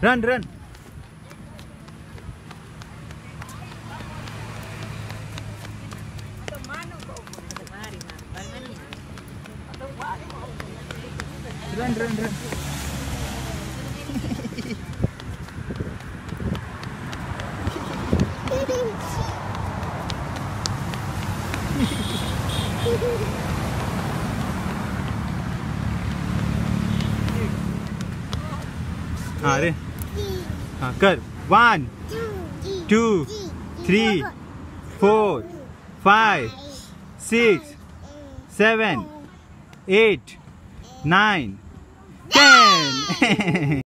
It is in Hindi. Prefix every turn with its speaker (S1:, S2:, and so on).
S1: Run run. Run run run. अरे हाँ कर। 1 2 3 4 5 6 7 8 9 10